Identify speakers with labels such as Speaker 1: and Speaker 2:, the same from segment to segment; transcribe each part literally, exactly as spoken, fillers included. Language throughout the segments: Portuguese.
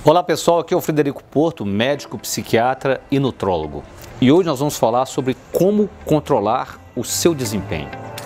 Speaker 1: Olá pessoal, aqui é o Frederico Porto, médico, psiquiatra e nutrólogo. E hoje nós vamos falar sobre como controlar o seu desempenho.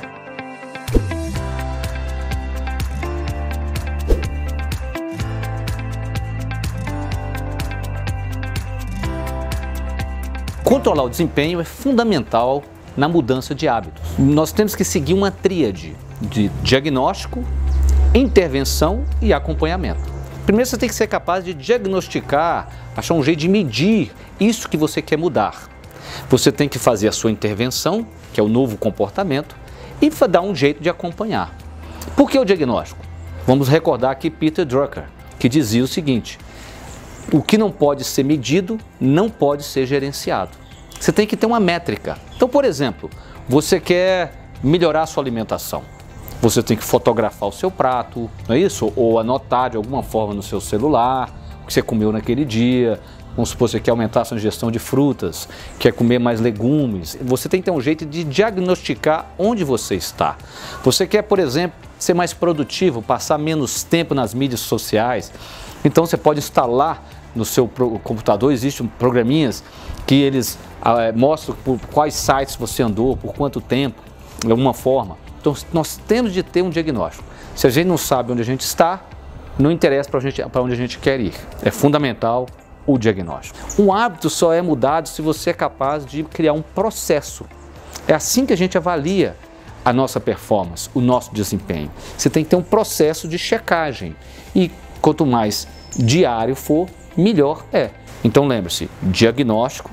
Speaker 1: Controlar o desempenho é fundamental na mudança de hábitos. Nós temos que seguir uma tríade de diagnóstico, intervenção e acompanhamento. Primeiro você tem que ser capaz de diagnosticar, achar um jeito de medir isso que você quer mudar. Você tem que fazer a sua intervenção, que é o novo comportamento, e dar um jeito de acompanhar. Por que o diagnóstico? Vamos recordar aqui Peter Drucker, que dizia o seguinte: o que não pode ser medido não pode ser gerenciado. Você tem que ter uma métrica. Então, por exemplo, você quer melhorar a sua alimentação. Você tem que fotografar o seu prato, não é isso? Ou anotar de alguma forma no seu celular o que você comeu naquele dia. Vamos supor que você quer aumentar a sua ingestão de frutas, quer comer mais legumes. Você tem que ter um jeito de diagnosticar onde você está. Você quer, por exemplo, ser mais produtivo, passar menos tempo nas mídias sociais. Então você pode instalar no seu computador, existem programinhas que eles ah, mostram por quais sites você andou, por quanto tempo, de alguma forma. Então, nós temos de ter um diagnóstico. Se a gente não sabe onde a gente está, não interessa para gente, para onde a gente quer ir. É fundamental o diagnóstico. Um hábito só é mudado se você é capaz de criar um processo. É assim que a gente avalia a nossa performance, o nosso desempenho. Você tem que ter um processo de checagem. E quanto mais diário for, melhor é. Então, lembre-se, diagnóstico,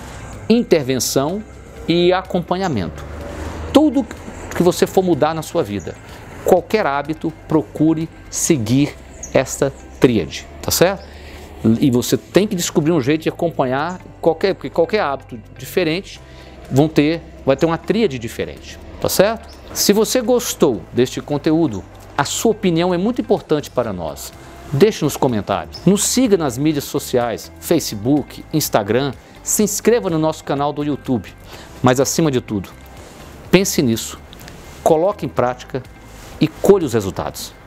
Speaker 1: intervenção e acompanhamento. Tudo que você for mudar na sua vida, qualquer hábito, procure seguir esta tríade, tá certo? E você tem que descobrir um jeito de acompanhar qualquer, porque qualquer hábito diferente vão ter, vai ter uma tríade diferente, tá certo? Se você gostou deste conteúdo, a sua opinião é muito importante para nós. Deixe nos comentários, nos siga nas mídias sociais, Facebook, Instagram, se inscreva no nosso canal do YouTube, mas acima de tudo, pense nisso. Coloque em prática e colhe os resultados.